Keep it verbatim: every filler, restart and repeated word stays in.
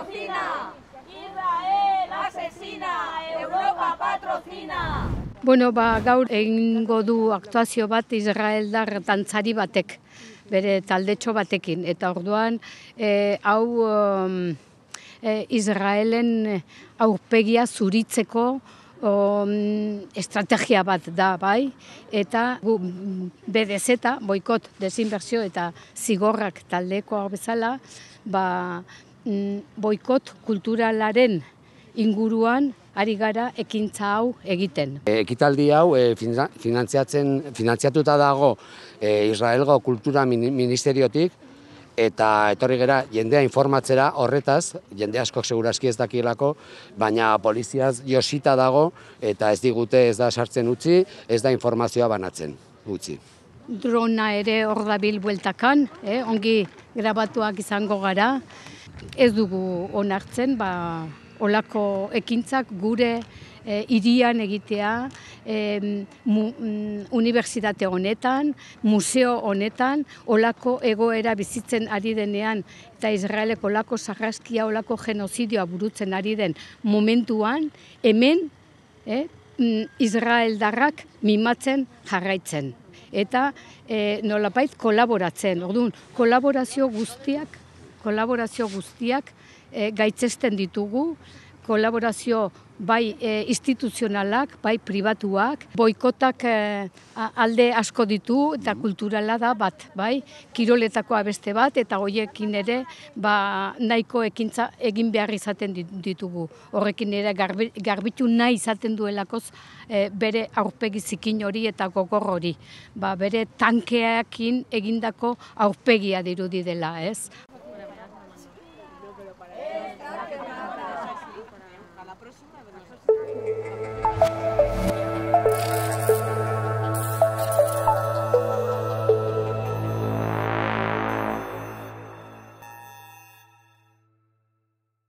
patrocina. Israel asesina. Europa patrocina. Bueno, ba, gaur egingo du aktuazio bat israeldar dantzari batek, bere taldetxo batekin. Eta orduan, e, hau um, e, Israelen aurpegia zuritzeko um, estrategia bat da, bai? Eta gu B D Z, boikot, desinbertsio eta zigorrak taldekoa bezala, ba, boikot kulturalaren inguruan ari gara ekintza hau egiten. Ekitaldi hau e, finantziatzen, finantziatuta dago e, Israelgo Kultura Ministeriotik, eta etorri gera jendea informatzera horretaz, jende askok segurazki ez dakilako, baina poliziaz josita dago eta ez digute ez da sartzen utzi, ez da informazioa banatzen utzi. Drona ere hor dabil bueltakan, eh, ongi grabatuak izango gara, ez dugu onartzen, ba, olako ekintzak gure e, irian egitea, e, mu, mm, unibertsitate honetan, museo honetan, olako egoera bizitzen ari denean, eta Israeleko olako sarraskia, olako genozidioa burutzen ari den momentuan, hemen e, Israeldarrak mimatzen jarraitzen. Eta e, nolapait kolaboratzen. Orduan, kolaborazio guztiak, kolaborazio guztiak E, gaitzesten ditugu, kolaborazio bai e, instituzionalak, bai pribatuak, boikotak e, alde asko ditu eta kulturala da bat, bai, kiroletakoa beste bat, eta horiekin ere ba, nahiko ekintza egin behar izaten ditugu. Horrekin ere garbi, garbitu nahi izaten duelakoz e, bere aurpegi zikin hori eta gogor hori. Ba, bere tankeakin egindako aurpegia dirudi dela, ez? Para la próxima,